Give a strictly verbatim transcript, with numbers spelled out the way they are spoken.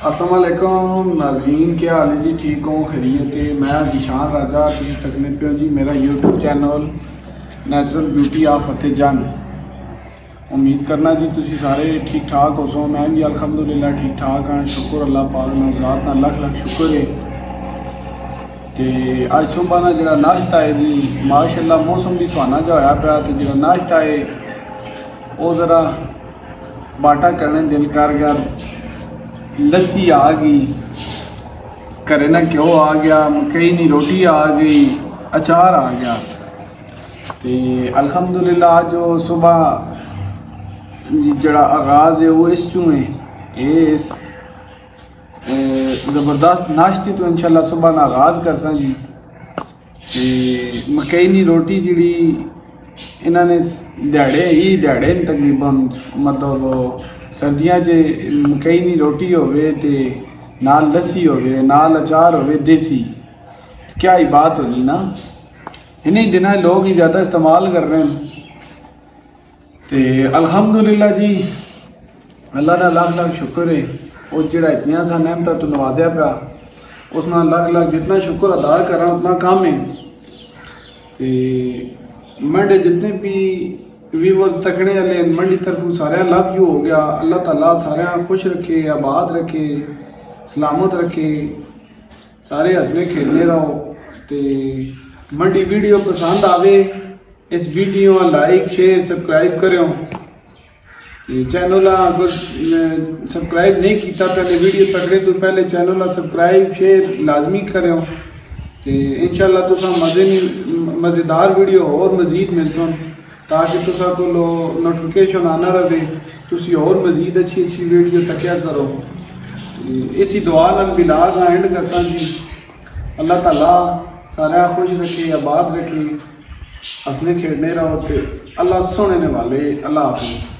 अस्सलाम वालेकुम नाज़रीन, क्या हाल है जी? ठीक हो, खैरियत है। मैं ज़ीशान राजा, तुम तकने पे हो जी मेरा YouTube channel natural beauty of Fateh Jang. उम्मीद करना जी तुम सारे ठीक ठाक हो सो। मैं भी अल्हम्दुलिल्लाह ठीक ठाक हाँ, शुक्र अल्लाह पाक ना ज़ात ना लख लख शुक्र है। तो अज सुबह ना जो नाश्ता है जी माशाअल्लाह मौसम भी सुहाना जो होया पाया, तो जो नाश्ता है वो ज़रा बाटा करने दिल कर गया। लस्सी आ गई, घरे ना घ्यो आ गया, मकई नी रोटी आ गई, अचार आ गया। तो अल्हम्दुलिल्लाह जो सुबह जड़ा आगाज़ है वो इस चूँ है इस ज़बरदस्त नाश्ते तो इंशाल्लाह सुबह ना आगाज़ कर सा जी। ते मकई नी रोटी जी इन्होंने दिहाड़े ही दिहाड़े तकरीबन मतलब सर्दियाँ च मकई नी रोटी होवे ते नाल लस्सी होवे नाल अचार होवे देसी, क्या ही बात होनी ना। इन्हीं दिनों लोग ही ज़्यादा इस्तेमाल कर रहे हैं। तो अल्हम्दुलिल्लाह जी अल्लाह का लाख लाख शुक्र है। और जोड़ा इतनिया सा नेमता तो नवाजा पाया उसना लाख लाख जितना शुक्र अदा करा उतना काम है। तो मंडे जितने भी व्यूवर्स तकने वाले मंडी तरफों सारे लव यू हो गया। अल्लाह ताला सारे खुश रखे, आबाद रखे, सलामत रखे, सारे हंसने खेलने रहो। तो मंडी वीडियो पसंद आवे इस वीडियो लाइक शेयर सब्सक्राइब करो। तो चैनल अगर सब्सक्राइब नहीं किया पहले वीडियो तकड़े तो पहले चैनल सब्सक्राइब शेयर लाजमी करो। तो इंशाल्लाह तुसा मजे मज़ेदार वीडियो और मज़ीद मिल सन ताकि तुसा को नोटिफिकेशन आना रहे, तुसी और मज़ीद अच्छी अच्छी वीडियो तकिया करो। इसी दुआ नाल बिलाग एंड करसा जी। अल्लाह ताला सारा खुश रखे, आबाद रखे, हंसने खेड़ने रहो। तो अल्लाह सुनने वाले। अल्लाह हाफिज़।